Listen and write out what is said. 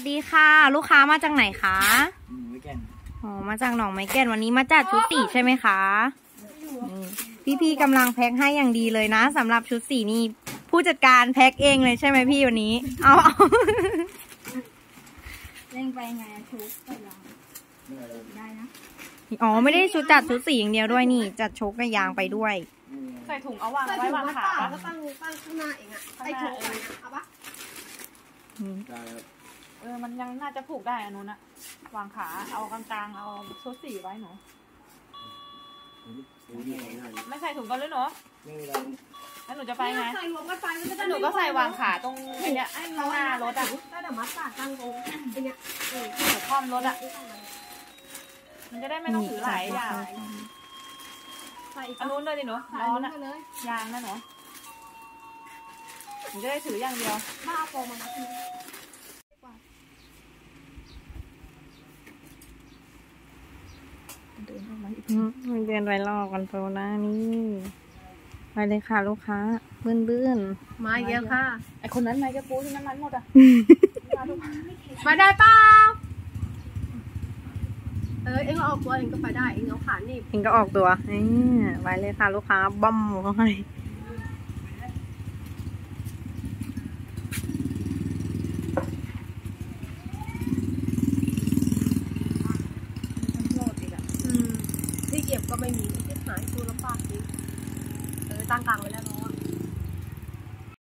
สดีค่ะลูกค้ามาจากไหนคะไม้แก่นอ๋อมาจากหนองไม้แก่นวันนี้มาจัดชุดสีใช่ไหมคะพี่กำลังแพ็คให้อย่างดีเลยนะสำหรับชุดสีนี่ผู้จัดการแพ็คเองเลยใช่ไหมพี่วันนี้เอาเล่งไปไงชุดก็ยางได้นะอ๋อไม่ได้ชุดจัดชุดสีอย่างเดียวด้วยนี่จัดชกกับยางไปด้วยใส่ถุงเอาวางไว้วางขาก็ตั้งข้างหน้าเองอะไอ้ถุงเอาปะมันยังน่าจะผูกได้อันนู้นอะวางขาเอากลางๆเอาชุดสีไว้หนูไม่ใส่ถุงกันเลยหนูแล้วหนูจะไปไงใส่รวมกันไปแล้วหนูก็ใส่วางขาตรงไอ้เนี้ยไอ้ข้างหน้ารถอะก็เดี๋ยวมัดตัดตั้งตรงไอ้เนี้ยหัวคอมรถอะมันจะได้ไม่ต้องถือหลายอย่างอันนู้นเลยดิหนูร้อนอะยางนะหนูหนูจะได้ถืออย่างเดียวบ้าโปมานะเดินไปลอกกันโซนะนี่ไปเลยค่ะลูกค้าบื้นมาเยอะค่ะไอคนนั้นไงแกปูที่น้ำมันหมดอ่ะมาได้เปล่าเอ็งก็ออกตัวเอ็งก็ไปได้เอ็งเอาขาหนีบเองก็ออกตัวไปเลยค่ะลูกค้าบ้อมเขาให้ที่เก็บก็ไม่มีที่หายตัวลำบากจริงตั้งกลางไว้แล้ว